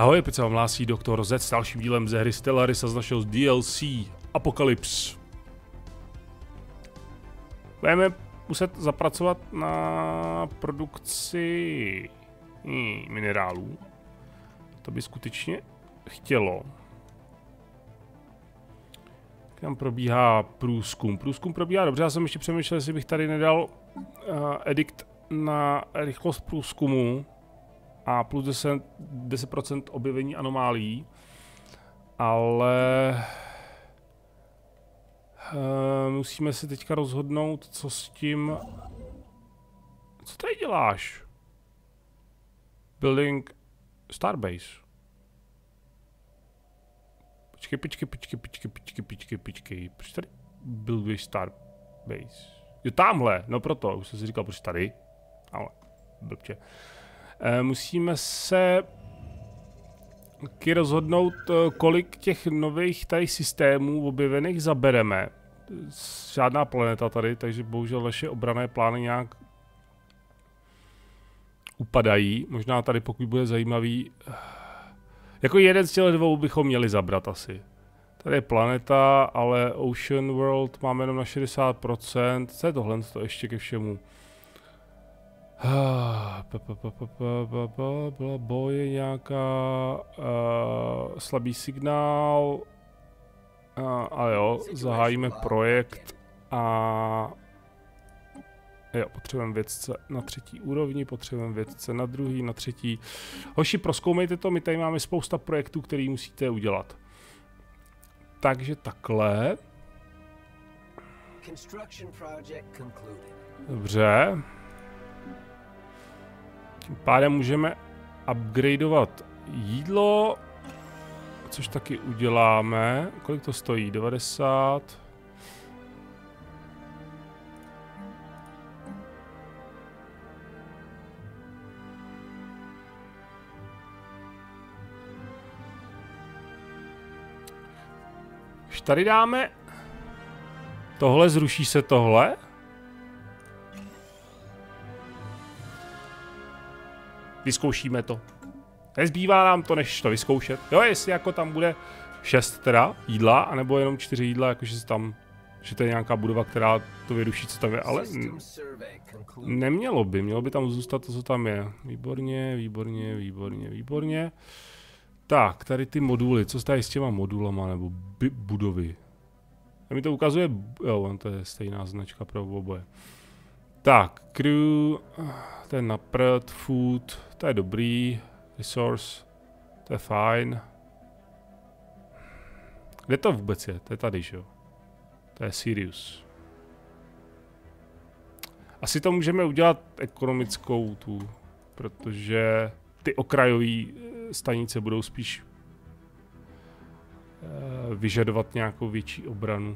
Ahoj, opět se vám hlásí Doktor Z s dalším dílem ze hry Stellaris a z našeho DLC Apocalypse. Budeme muset zapracovat na produkci minerálů. To by skutečně chtělo. Tam probíhá průzkum. Průzkum probíhá dobře, já jsem ještě přemýšlel, jestli bych tady nedal edikt na rychlost průzkumu a plus 10% objevení anomálií, ale musíme si teďka rozhodnout, co s tím. Co tady děláš? Building Starbase. Počkej. Proč tady builduješ Starbase? Jo, tamhle, no proto, už jsem si říkal, proč tady. Ale, blbče. Musíme se taky rozhodnout, kolik těch nových tady systémů objevených zabereme. Žádná planeta tady, takže bohužel naše obranné plány nějak upadají. Možná tady, pokud bude zajímavý, jako jeden z těch dvou bychom měli zabrat asi. Tady je planeta, ale Ocean World máme jenom na 60%. Co je tohle ještě ke všemu? Boje nějaká slabý signál. A jo, zahájíme projekt a jo, potřebujeme vědce na 3. úrovni, potřebujeme vědce na 2., na 3. Hoši, prozkoumejte to, my tady máme spousta projektů, který musíte udělat. Takže takhle. Dobře. Tím pádem můžeme upgradeovat jídlo, což taky uděláme. Kolik to stojí? 90. Už tady dáme tohle, zruší se tohle. Vyzkoušíme to. Nezbývá nám to, než to vyzkoušet. Jo, jestli jako tam bude 6 teda jídla, anebo jenom 4 jídla, jakože se tam, že to je nějaká budova, která to vyruší, co tam je, ale nemělo by, mělo by tam zůstat to, co tam je. Výborně. Tak, tady ty moduly, co tady s těma modulama, nebo budovy. A mi to ukazuje, jo, to je stejná značka pro oboje. Tak, crew, to je na prd, food, to je dobrý, resource, to je fajn. Kde to vůbec je? To je tady, že jo? To je Sirius. Asi to můžeme udělat ekonomickou tu, protože ty okrajové stanice budou spíš vyžadovat nějakou větší obranu.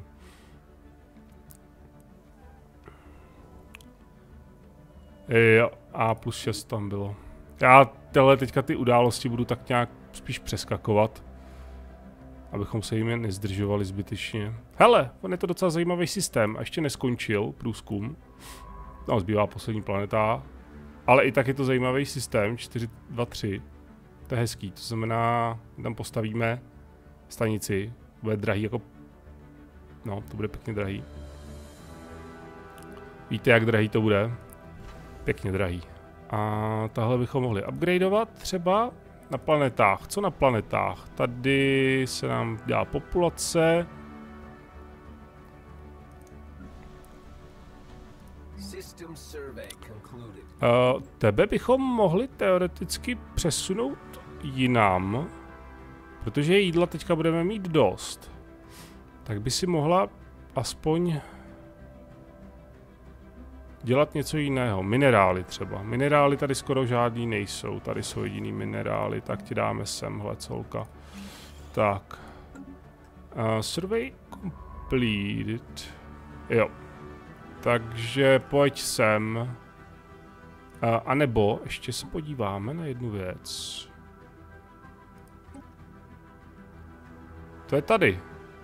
Jo, A plus 6 tam bylo. Já teďka ty události budu tak nějak spíš přeskakovat, abychom se jim nezdržovali zbytečně. Hele, on je to docela zajímavý systém a ještě neskončil průzkum. No, zbývá poslední planeta. Ale i tak je to zajímavý systém, 4, 2, 3. To je hezký, to znamená, tam postavíme stanici, bude drahý jako, no, to bude pěkně drahý. Víte, jak drahý to bude? Pěkně drahý. A tahle bychom mohli upgradeovat třeba na planetách. Co na planetách? Tady se nám dělá populace. Tebe bychom mohli teoreticky přesunout jinam, protože jídla teďka budeme mít dost. Tak by si mohla aspoň dělat něco jiného. Minerály třeba. Minerály tady skoro žádný nejsou. Tady jsou jediný minerály, tak ti dáme semhle colka. Tak. Survey completed. Jo. Takže pojď sem. A nebo ještě se podíváme na jednu věc. To je tady.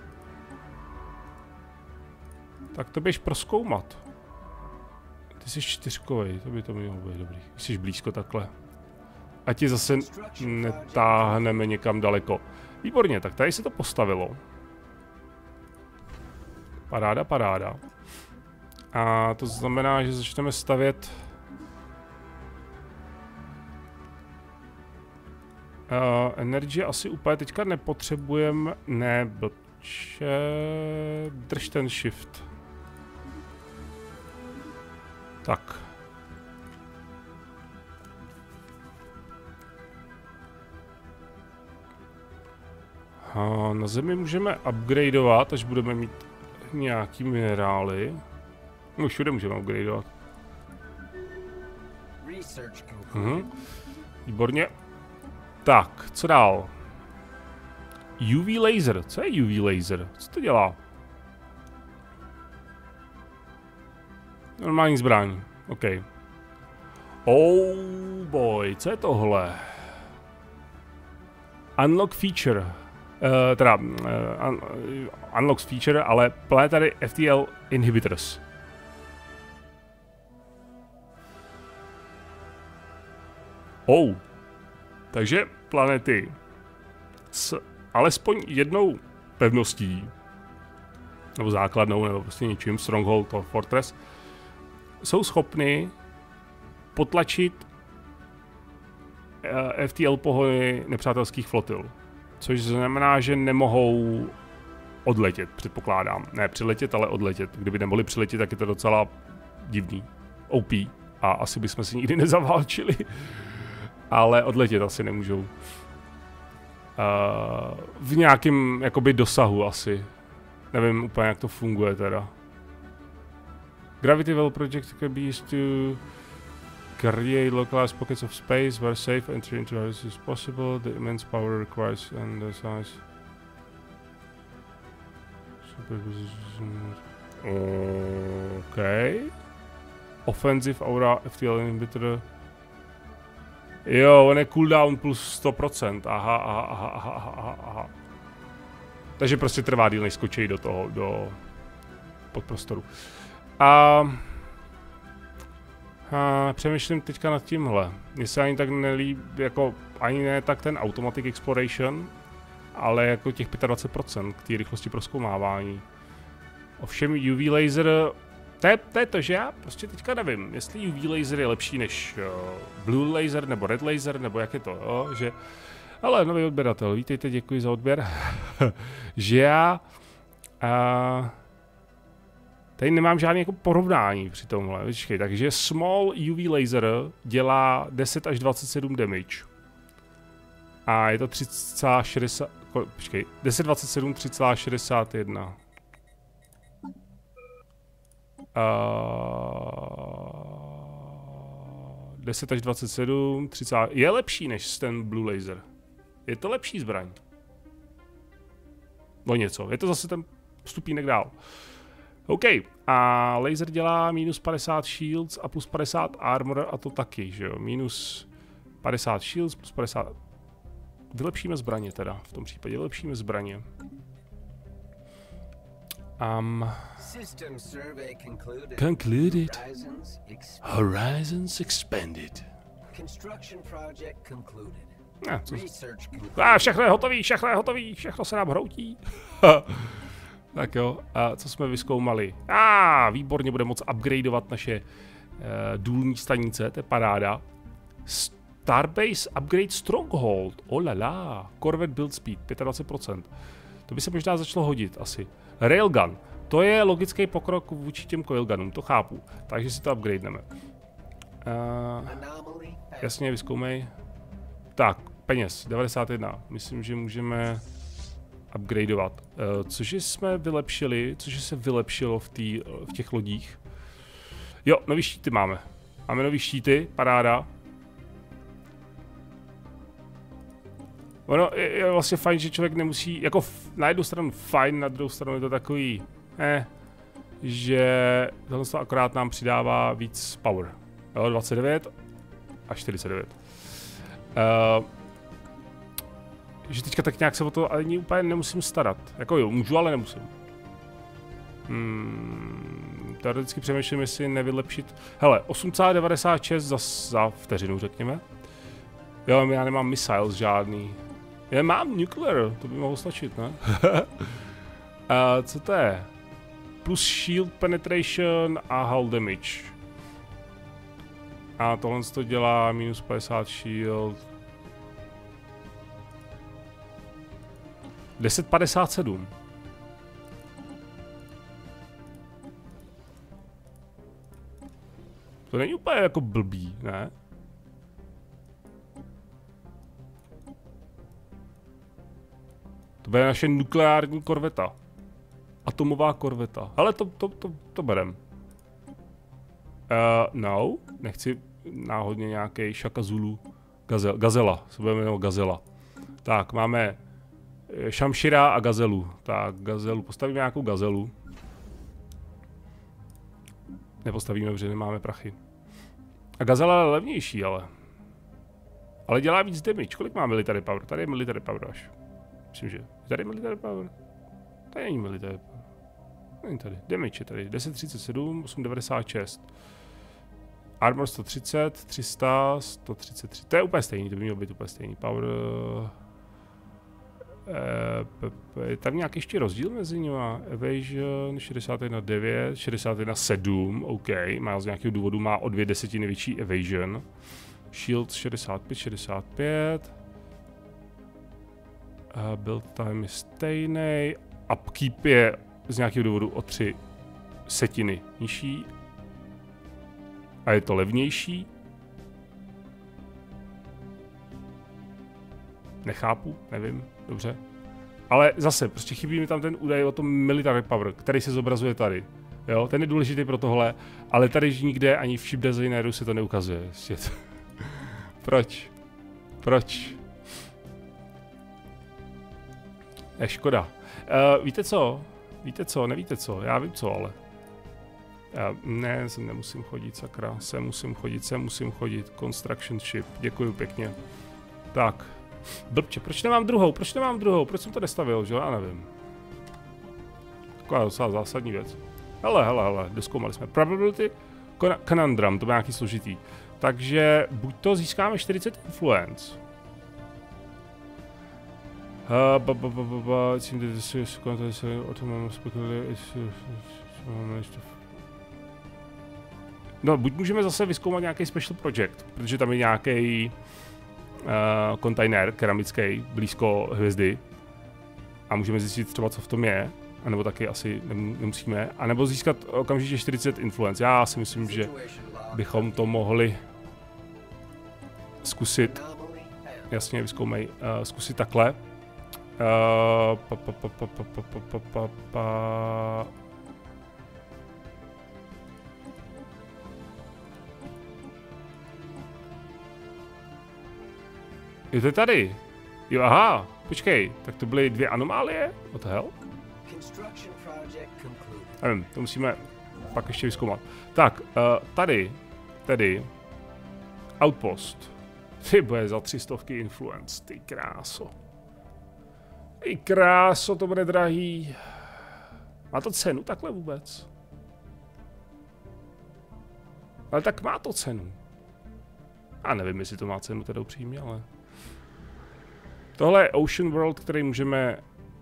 Tak to běž prozkoumat. Ty jsi 4kovej, to by to mělo být dobrý. Jsi blízko takhle. ať ji zase netáhneme někam daleko. Výborně, tak tady se to postavilo. Paráda, paráda. A to znamená, že začneme stavět... Energy asi úplně teďka nepotřebujeme... Ne, blbče... Drž ten shift. Tak. A na zemi můžeme upgradeovat, až budeme mít nějaký minerály. No všude můžeme upgradeovat. Výborně. Tak, co dál? UV laser. Co je UV laser? Co to dělá? Normální zbraň. OK. Oh boy, co je tohle? Unlock feature. Unlocks feature, ale planetary FTL inhibitors. Oh. Takže planety s alespoň jednou pevností, nebo základnou, nebo prostě něčím, Stronghold or Fortress, jsou schopny potlačit FTL pohony nepřátelských flotil. Což znamená, že nemohou odletět, předpokládám. Ne přiletět, ale odletět. Kdyby nemohli přiletět, tak je to docela divný. OP. A asi bychom se nikdy nezaválčili. Ale odletět asi nemůžou. V nějakém jakoby dosahu asi. Nevím úplně, jak to funguje teda. Gravity Well Project can be used to create localized pockets of space where safe entry into Earth is possible. The immense power requires and the size. Okay. Offensive aura FTL inhibitor. Jo, on je cooldown plus 100%. Aha. Takže prostě trvá díl, než skočí do toho, do podprostoru. A přemýšlím teďka nad tímhle. Mně se ani tak nelíbí, jako ani ne tak ten Automatic Exploration, ale jako těch 25% k té rychlosti prozkoumávání. Ovšem UV laser, to je to, že já prostě teďka nevím, jestli UV laser je lepší než Blue laser nebo Red laser, nebo jak je to, jo, že... Ale nový odběratel, vítejte, děkuji za odběr. Že já... tady nemám žádné jako porovnání při tomhle, počkej, takže small UV laser dělá 10 až 27 damage. A je to 3,60, počkej, 10,27, 3,61. 10 až 27, 30, je lepší než ten Blue laser. Je to lepší zbraň. No něco, je to zase ten stupínek dál. OK, a laser dělá minus 50 shields a plus 50 armor a to taky, že jo, minus 50 shields plus 50... Vylepšíme zbraně teda, v tom případě vylepšíme zbraně. Concluded. Horizons expanded. Všechno je hotový, všechno se nám hroutí. Tak jo, a co jsme vyzkoumali? Výborně, bude moct upgradeovat naše důlní stanice, to je paráda. Starbase Upgrade Stronghold, olala, Corvette Build Speed, 25%. To by se možná začalo hodit asi. Railgun, to je logický pokrok vůči těm coilgunům, to chápu, takže si to upgradeneme. Jasně, vyzkoumej. Tak, peněz, 91, myslím, že můžeme upgradeovat. Cože jsme vylepšili, cože se vylepšilo v těch lodích. Jo, nový štíty máme. Máme nový štíty, paráda. Ono je vlastně fajn, že člověk nemusí, jako na jednu stranu fajn, na druhou stranu je to takový, že tohle akorát nám přidává víc power. Jo, 29 a 49. Že teďka tak nějak se o to ani úplně nemusím starat. Jako jo, můžu, ale nemusím. Teoreticky přemýšlím, jestli nevylepšit. Hele, 8,96 za vteřinu, řekněme. Jo, já nemám missiles žádný. Já mám nuclear, to by mohlo stačit, ne? Co to je? Plus shield penetration a hull damage. A tohle to dělá minus 50 shield. 1057. To není úplně jako blbý, ne? To bude naše nukleární korveta. Atomová korveta. Ale to berem. No, nechci náhodně nějaký Shaka Zulu. Gazela, se budeme jmenovat Gazela. Tak, máme Šamšira a Gazelu. Tak, Gazelu, postavíme nějakou Gazelu. Nepostavíme, protože nemáme prachy. A Gazela je levnější, ale. Ale dělá víc damage. Kolik má military power? Tady je military power až. Myslím, že. Tady je military power. Tady není military power. Není tady. Damage je tady. 1037, 896. Armor 130, 300, 133. To je úplně stejný, to by mělo být úplně stejný. Power... je tam nějaký ještě rozdíl mezi nimi? Evasion 61,9, 61,7, OK. Má z nějakého důvodu má o 2 desetiny větší evasion. Shield 65, 65. Build time je stejný. Upkeep je z nějakého důvodu o 3 setiny nižší. A je to levnější. Nechápu, nevím, dobře. Ale zase, prostě chybí mi tam ten údaj o tom military power, který se zobrazuje tady. Jo, ten je důležitý pro tohle, ale tady nikde ani v chip designeru se to neukazuje. Proč? Proč? Je škoda. Víte co? Víte co? Nevíte co? Já vím co, ale. Ne, sem nemusím chodit, sakra. Sem musím chodit. Construction ship. Děkuju pěkně. Tak. Blbče, proč nemám druhou? Proč Proč jsem to nestavil, že? Já nevím. Taková docela zásadní věc. Hele, doskoumali jsme. Probability conundrum, to bude nějaký složitý. Takže buď to získáme 40 influence. No, buď můžeme zase vyzkoumat nějaký special project, protože tam je nějaký kontejner keramický blízko hvězdy a můžeme zjistit třeba, co v tom je, anebo taky asi nemusíme, anebo získat okamžitě 40 influence. Já si myslím, že bychom to mohli zkusit, jasně, vyzkoumej, zkusit takhle. Jo, to je tady. Jo, aha, počkej, tak to byly 2 anomálie? What the hell? Nevím, to musíme pak ještě vyzkoumat. Tak, tady, outpost. Ty bude za 300 influence, ty kráso. Ty kráso, to bude drahý. Má to cenu takhle vůbec? Ale tak má to cenu. Já nevím, jestli to má cenu teda upřímně, ale... Tohle je Ocean World, který můžeme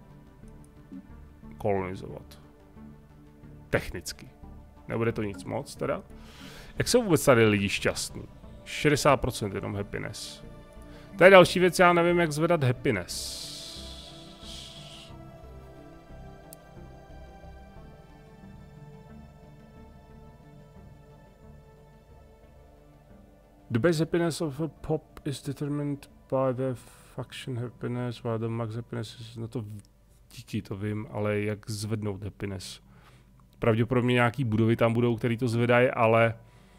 kolonizovat. Technicky. Nebude to nic moc teda. Jak jsou vůbec tady lidi šťastní? 60% jenom happiness. To je další věc, já nevím, jak zvedat happiness. The base happiness of a pop is determined by the faction happiness, while the max happiness is... No to díky, to vím, ale jak zvednout happiness. Pravděpodobně nějaký budovy tam budou, který to zvedají, ale...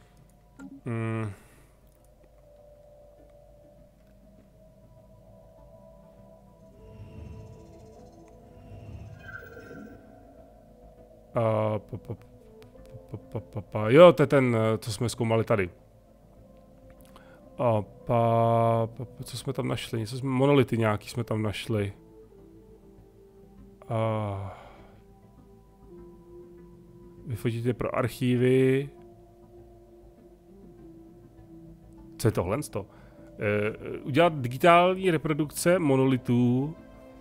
Jo, to je ten, co jsme zkoumali tady. Co jsme tam našli? Monolity nějaký jsme tam našli. Vyfotíte pro archívy. Co je tohle? Udělat digitální reprodukce monolitů,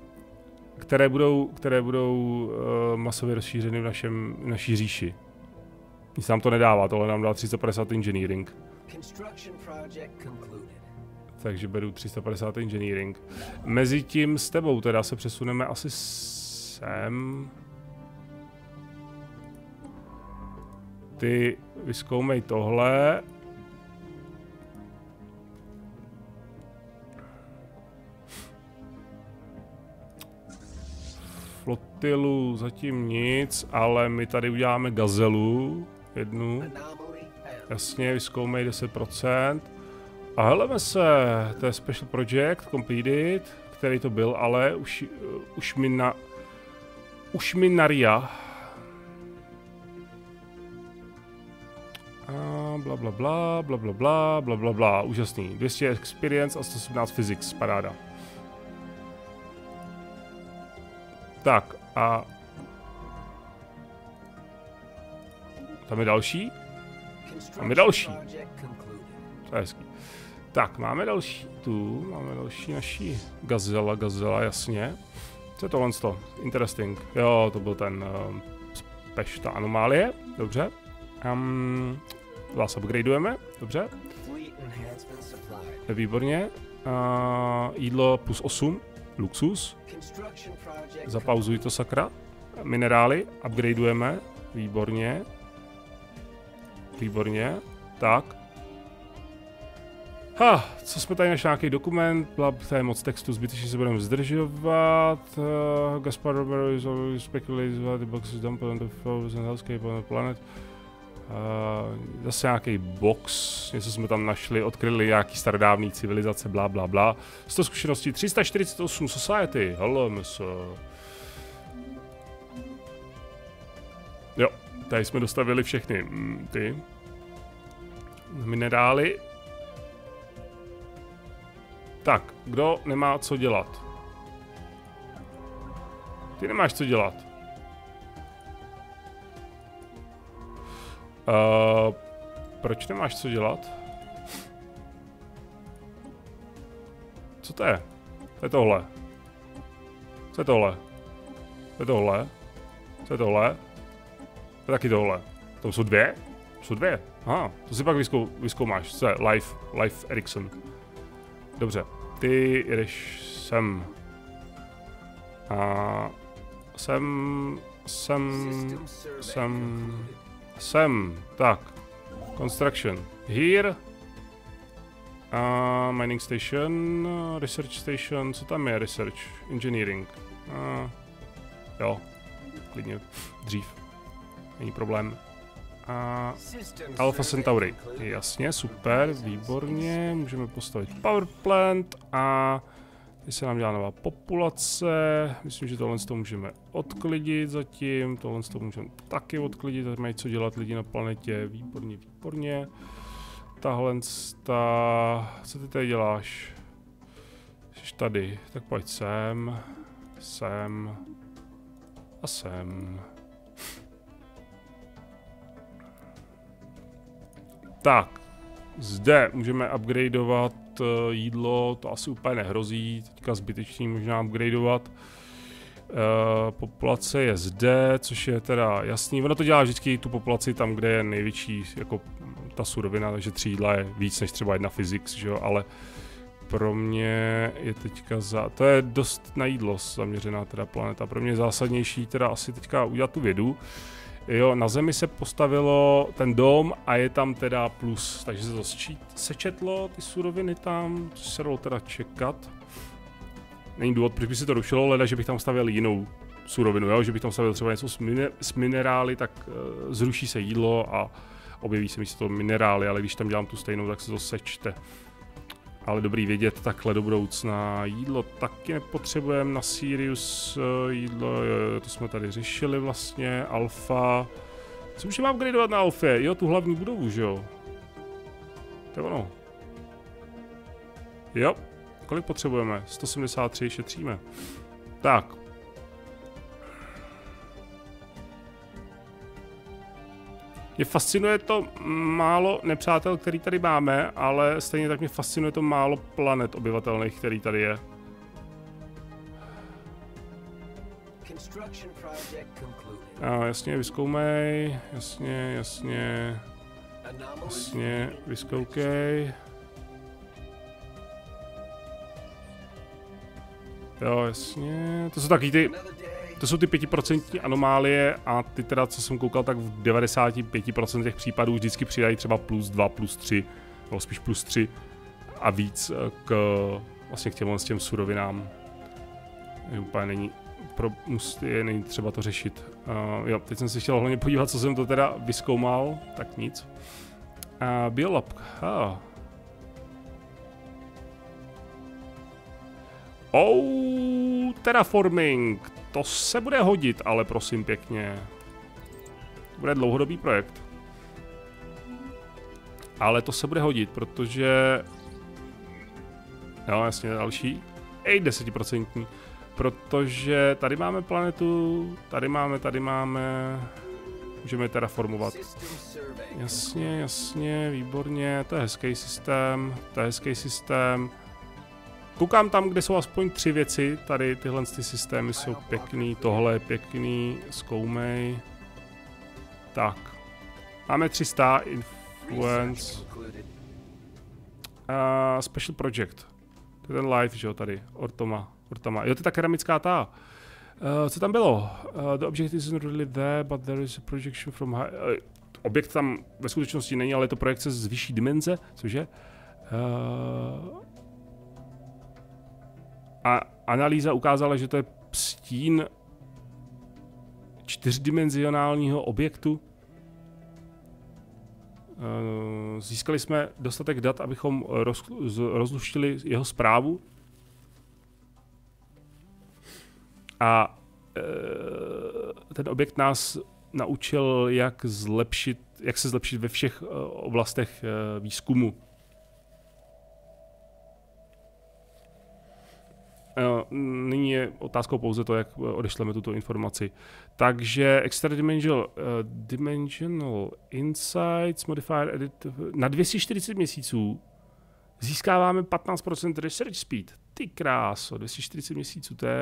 které budou masově rozšířeny v naší říši. Nic nám to nedává, tohle nám dá 350 engineering. Takže beru 350 engineering. Mezitím s tebou teda se přesuneme asi sem. Ty vyzkoumej tohle. Flotilu zatím nic, ale my tady uděláme gazelu. Jednu. Jasně, vyzkoumej 10%. A heleme se, to je Special Project Completed, který to byl, ale už mi naria. Bla bla bla, bla bla bla, bla bla bla, úžasný. 200 experience a 117 physics, paráda. Tak a... Tam je další? Tam je další. To je hezký. Tak, máme další tu, máme další naší gazela, jasně. Co je tohle? Interesting. Jo, to byl ten ta anomálie, dobře. Vás upgradeujeme, dobře. Výborně. Jídlo plus 8, luxus. Zapauzuj to, sakra. Minerály, upgradeujeme, výborně. Výborně, tak. Co jsme tady našli, nějaký dokument, to je moc textu, zbytečně se budeme zdržovat. Gaspar Romero is always speculates that the box is dumped on the frozen hellscape on the planet. Zase nějaký box, něco jsme tam našli, odkryli nějaký starodávný civilizace, blá blá blá. 100 zkušeností, 348 society, hello miso. Jo, tady jsme dostavili všechny ty minerály. Tak, kdo nemá co dělat? Ty nemáš co dělat. Proč nemáš co dělat? Co to je? To je tohle. Co je tohle? To je tohle. Co je tohle? To je taky tohle. To jsou dvě? Jsou dvě. Aha, to si pak vyzkoumáš. Co je? Life Ericsson. Dobře, ty jedeš sem. A sem. Tak. Construction. Here. Mining station. Research station. Co tam je? Research. Engineering. Jo. Klidně. Dřív. Není problém. Alpha Centauri. Jasně, super, výborně. Můžeme postavit power plant a teď se nám dělá nová populace. Myslím, že tohle to můžeme odklidit zatím. Tohle to můžeme taky odklidit, tady mají co dělat lidi na planetě. Výborně, výborně. Tahle co ty tady děláš? Jsi tady, tak pojď sem. Sem. A sem. Tak, zde můžeme upgradeovat jídlo, to asi úplně nehrozí, teďka zbytečný možná upgradeovat. Populace je zde, což je teda jasný, ono to dělá vždycky tu populaci tam, kde je největší jako ta surovina, takže 3 jídla je víc než třeba 1 physics, že jo, ale pro mě je teďka to je dost na jídlo zaměřená teda planeta, pro mě je zásadnější teda asi teďka udělat tu vědu. Jo, na Zemi se postavilo ten dom a je tam teda plus, takže se to sečetlo, ty suroviny tam, což se dalo teda čekat. Není důvod, proč by se to rušilo, leda, že bych tam stavěl jinou surovinu, jo? Že bych tam stavil třeba něco s minerály, tak zruší se jídlo a objeví se místo toho minerály, ale když tam dělám tu stejnou, tak se to sečte. Ale dobrý vědět takhle do budoucna. Jídlo taky nepotřebujeme na Sirius, jídlo, to jsme tady řešili vlastně, Alfa. Co můžeme upgradeovat na Alfě? Jo, tu hlavní budovu, že jo? To je ono. Jo, kolik potřebujeme? 173, šetříme. Tak. Mě fascinuje to málo nepřátel, který tady máme, ale stejně tak mě fascinuje to málo planet obyvatelných, který tady je. Jasně, vyzkoumej, jasně, vyzkoukej. Jo, jasně, to jsou taky ty, to jsou ty 5% anomálie a ty teda, co jsem koukal, tak v 95% těch případů vždycky přidají třeba +2, +3, nebo spíš +3 a víc k vlastně k těm surovinám. Úplně není, není třeba to řešit. Jo, teď jsem si chtěl hlavně podívat, co jsem to teda vyzkoumal, tak nic. Biolab. Terraforming, to se bude hodit, ale prosím pěkně. To bude dlouhodobý projekt. Ale to se bude hodit, protože... Jo, jasně, další. 10%. Protože tady máme planetu, tady máme... Můžeme terraformovat. Jasně, výborně, to je hezký systém, Koukám tam, kde jsou aspoň 3 věci, tady tyhle systémy jsou pěkný, tohle je pěkný, zkoumej. Tak, máme 300 influence. Special project, to je ten live, že jo, tady, Ortama. Jo, to je ta keramická ta. Co tam bylo? The object isn't really there, but there is a projection from high... Objekt tam ve skutečnosti není, ale je to projekce z vyšší dimenze, cože? A analýza ukázala, že to je stín 4dimenzionálního objektu. Získali jsme dostatek dat, abychom rozluštili jeho zprávu. A ten objekt nás naučil, jak se zlepšit ve všech oblastech výzkumu. Nyní je otázkou pouze to, jak odešleme tuto informaci. Takže Extra-dimensional Insights, Modifier Edit, na 240 měsíců získáváme 15% Research Speed. Ty kráso, 240 měsíců, to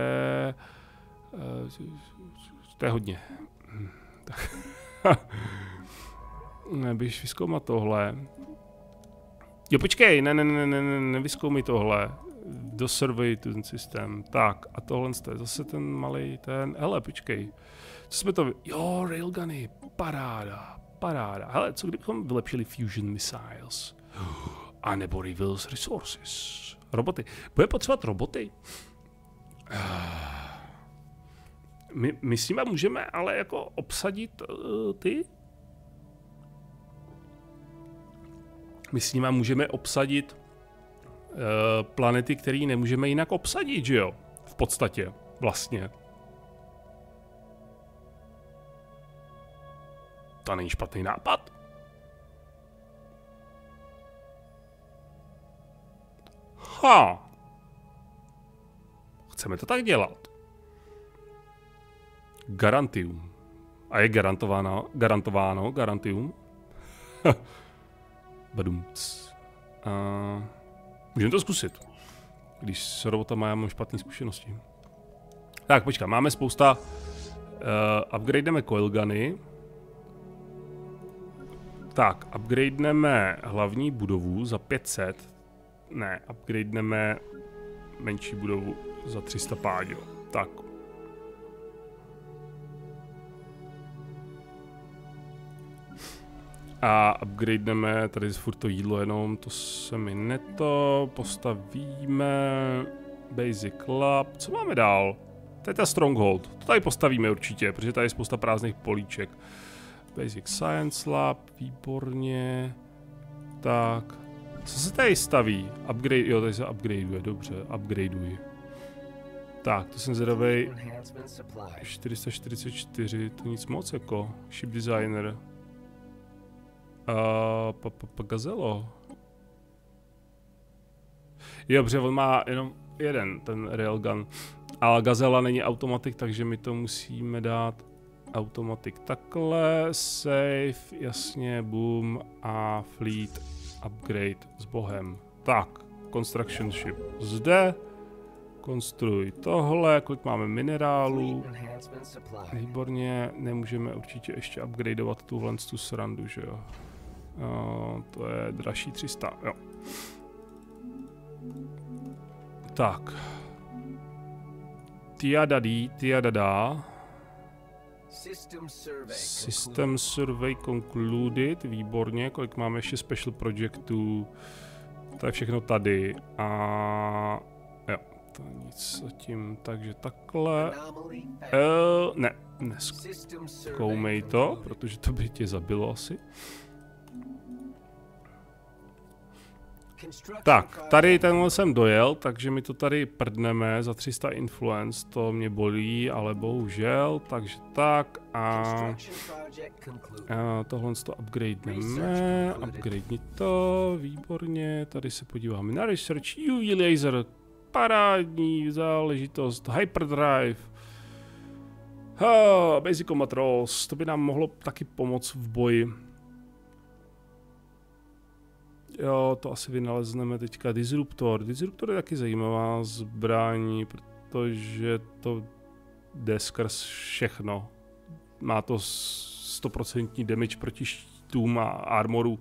je hodně. Neběž vyzkoumat tohle. Jo, počkej, nevyzkoumej tohle. Do survey ten systém. Tak, a tohle je zase ten malý, hele, počkej. Co jsme to... Jo, railguny, paráda. Hele, co kdybychom vylepšili fusion missiles? A nebo reveals resources. Roboty. Bude potřebovat roboty? My s nimi můžeme ale jako obsadit ty? My s nimi můžeme obsadit planety, které nemůžeme jinak obsadit, že jo? V podstatě, vlastně. To není špatný nápad. Chceme to tak dělat. Garantium. A je garantium. Badumc. Můžeme to zkusit. Když s robotama já mám špatné zkušenosti. Tak, počkej, máme spousta... upgradeneme coilguny. Tak, upgradeneme hlavní budovu za 500. Ne, upgradeneme menší budovu za 300 páďo. Tak. A upgradeneme tady furt to jídlo jenom, to se mi neto, postavíme Basic Lab, co máme dál? To je ta Stronghold, to tady postavíme určitě, protože tady je spousta prázdných políček. Basic Science Lab, výborně. Tak, co se tady staví? Upgrade, jo, tady se upgradeuje, dobře, upgradeuji. Tak, to jsem zvědavej. 444, to nic moc jako, Ship Designer. Gazelo. Jo, protože on má jenom jeden, ten railgun. Ale Gazela není automatik, takže my to musíme dát automatic takhle, save, jasně, boom a fleet upgrade s bohem. Tak, construction ship zde, konstruuj tohle, kolik máme minerálů, výborně, nemůžeme určitě ještě upgradeovat tuhle tu srandu, že jo. To je dražší 300, jo. Tak. Tiadada. System survey concluded, výborně, kolik máme ještě special projectů, to je všechno tady a jo, to nic zatím, takže takhle, ne, nezkoumej to, protože to by tě zabilo asi. Tak, tady tenhle jsem dojel, takže mi to tady prdneme za 300 influence, to mě bolí, ale bohužel, takže tak a tohle to upgradeneme, upgradeni to, výborně, tady se podíváme na research, UV laser, parádní záležitost, hyperdrive, basic combat rolls, to by nám mohlo taky pomoct v boji. Jo, to asi vynalezneme teďka. Disruptor. Disruptor je taky zajímavá zbraň, protože to jde skrz všechno. Má to 100% damage proti štítům a armoru.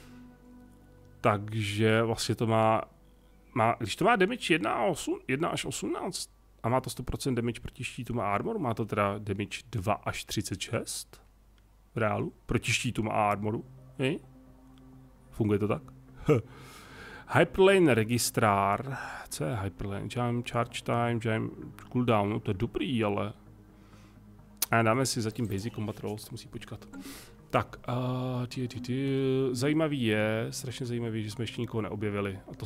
Takže vlastně to má když to má damage 1 až 18 a má to 100% damage proti štítům a armoru, má to teda damage 2 až 36 v reálu proti štítům a armoru. Funguje to tak? Hyperlane registrár. Co je Hyperlane? Jam, charge time, jam, cooldown. No, to je dobrý, ale... A dáme si zatím basic combat rolls, to musí počkat. Tak, zajímavý je, strašně zajímavý, že jsme ještě nikoho neobjevili. A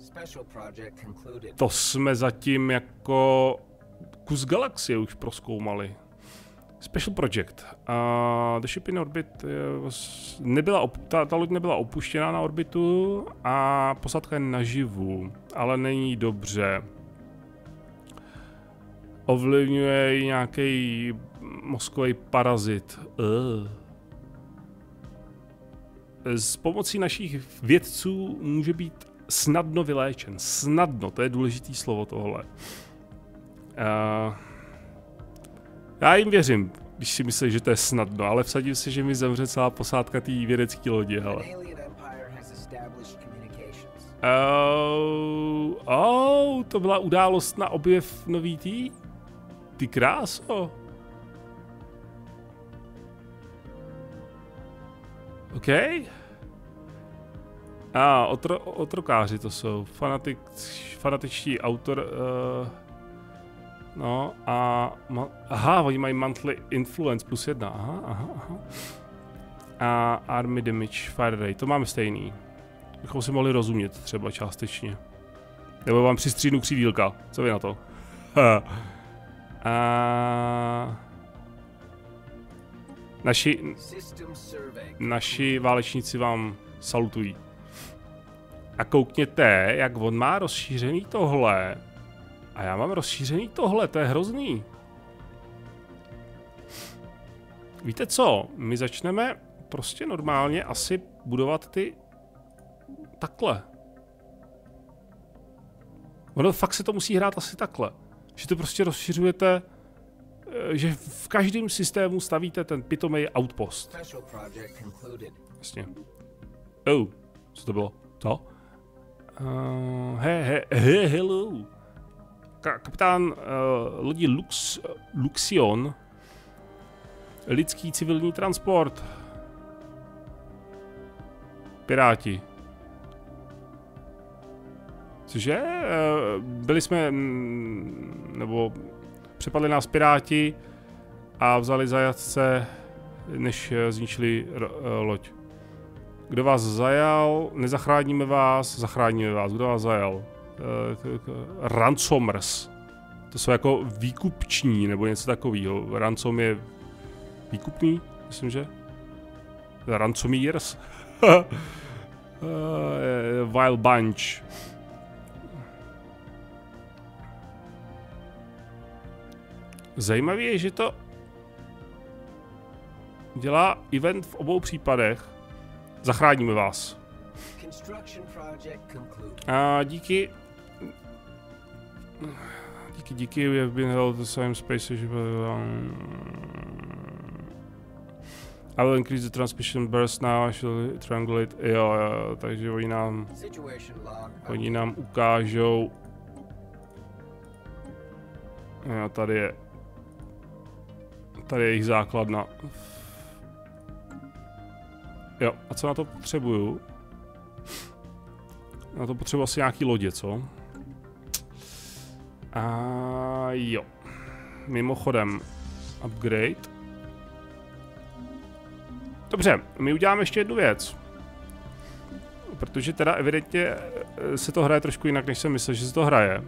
to jsme zatím jako kus galaxie už prozkoumali. Special Project. The ship in orbit ta loď nebyla opuštěná na orbitu a posádka je naživu, ale není dobře. Ovlivňuje ji nějaký mozkový parazit. S pomocí našich vědců může být snadno vyléčen. Snadno, to je důležitý slovo tohle. Já jim věřím, když si myslí, že to je snadno, ale vsadím si, že mi zemře celá posádka té vědecké lodi, hele. To byla událost na objev nový ty kráso. OK. Otrokáři to jsou, fanatičtí autor... No a... Aha, oni mají monthly influence +1, aha. A army damage, fire rate, to máme stejný. Bychom si mohli rozumět třeba částečně. Nebo vám přistřídnu křídílka, co vy na to? Naši válečníci vám salutují. A koukněte, jak on má rozšířený tohle. A já mám rozšířený tohle, to je hrozný. Víte co, my začneme prostě normálně asi budovat ty takhle. Ono fakt se to musí hrát asi takhle. Že to prostě rozšiřujete, že v každém systému stavíte ten pitomej outpost. Jasně. Co to bylo? Co? Hello. Kapitán lodi Luxion. Lidský civilní transport. Piráti. Cože? Byli jsme, nebo přepadli nás piráti a vzali zajatce, než zničili loď. Kdo vás zajal? Nezachráníme vás, zachráníme vás. Kdo vás zajal? Ransomers. To jsou jako výkupční, nebo něco takového. Ransom je výkupný, myslím, že? Ransomiers. Wild Bunch. Zajímavé je, že to dělá event v obou případech. Zachráníme vás. A díky... Díky, we have been held the same space. I will increase the transmission burst now, I shall triangulate. Jo, takže oni nám ukážou. Jo, tady je jejich základna. Jo, a co na to potřebuju? Na to potřebuji asi nějaký lodě, co? A jo. Mimochodem, upgrade. Dobře, my uděláme ještě jednu věc. Protože teda evidentně se to hraje trošku jinak, než jsem myslel, že se to hraje.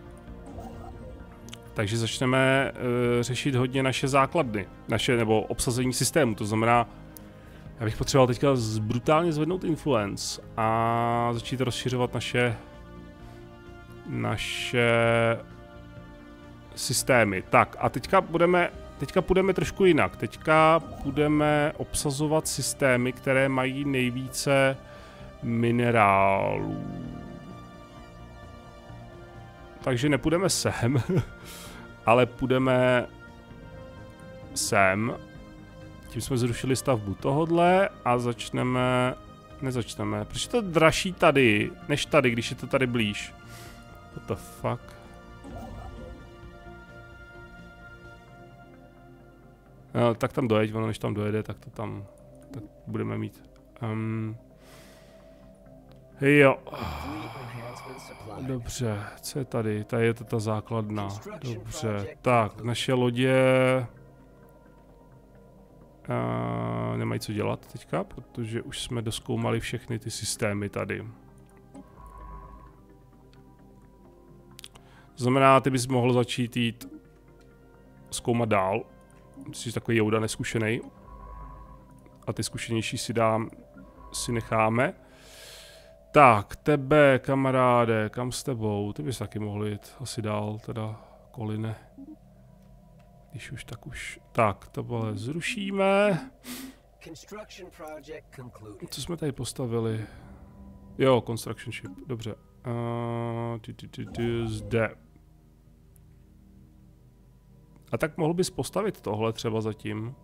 Takže začneme řešit hodně naše základny, nebo obsazení systému, to znamená, já bych potřeboval teďka brutálně zvednout influence a začít rozšiřovat naše systémy. Tak a teďka půjdeme trošku jinak, teďka budeme obsazovat systémy, které mají nejvíce minerálů. Takže nepůjdeme sem, ale půjdeme sem. Tím jsme zrušili stavbu tohodle a nezačneme, proč je to dražší tady, než tady, když je to tady blíž? What the fuck? No, tak tam dojeď, ono než tam dojede, tak tak budeme mít. Jo. Dobře, co je tady? Tady je to ta základna. Dobře, tak, naše lodě nemají co dělat teďka, protože už jsme dozkoumali všechny ty systémy tady. To znamená, ty bys mohl začít jít zkoumat dál. Jsi takový Jouda neskušený. A ty zkušenější si necháme. Tak, tebe, kamaráde, kam s tebou? Ty bys taky mohl jít asi dál, teda Koline. Když už, tak už. Tak, tohle zrušíme. Co jsme tady postavili? Jo, construction ship, dobře. Zde. A tak mohl bys postavit tohle třeba zatím.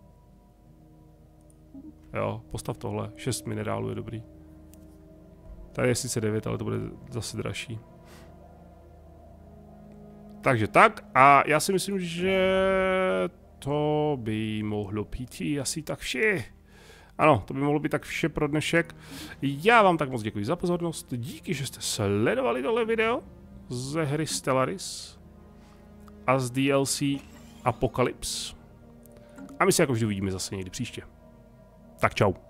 Jo, postav tohle. 6 minerálů je dobrý. Tady je sice 9, ale to bude zase dražší. Takže tak, a já si myslím, že to by mohlo být asi tak vše. Ano, to by mohlo být tak vše pro dnešek. Já vám tak moc děkuji za pozornost, díky, že jste sledovali tohle video ze hry Stellaris a z DLC Apocalypse. A my se jako vždy uvidíme zase někdy příště. Tak čau.